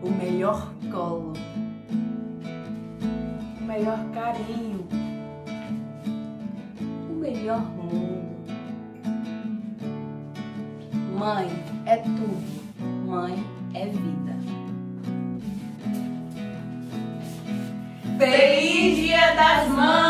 o melhor colo, o melhor carinho, o melhor mundo. Mãe é tudo, mãe é vida. Feliz Dia das Mães!